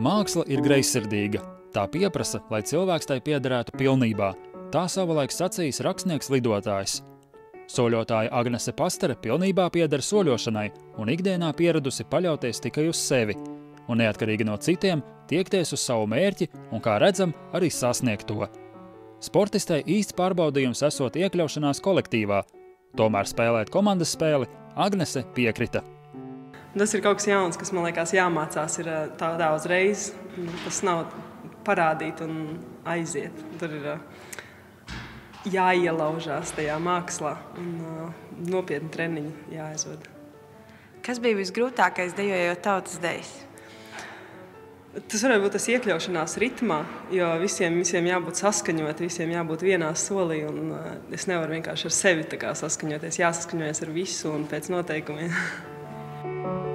Māksla ir greizsirdīga. Tā pieprasa, lai cilvēks tai piederētu pilnībā. Tā savulaik sacījis rakstnieks lidotājs. Soļotāja Agnese Pastere pilnībā pieder soļošanai un ikdienā pieradusi paļauties tikai uz sevi. Un neatkarīgi no citiem, tiekties uz savu mērķi un, kā redzam, arī sasniegt to. Sportistei īsts pārbaudījums esot iekļaušanās kolektīvā. Tomēr spēlēt komandas spēli Agnese piekrita. Tas ir kaut kas jauns, kas man liekas jāmācās ir tādā uzreiz. Tas nav parādīt un aiziet. Tur ir jāielaužās tajā mākslā un nopietni treniņi jāaizvada. Kas bija visgrūtākais dejojot tautas dejas? Tas varētu būt tas iekļaušanās ritmā, jo visiem jābūt saskaņoti, visiem jābūt vienā solī. Un es nevaru vienkārši ar sevi tā kā saskaņoties, jāsaskaņojas ar visu un pēc noteikumiem.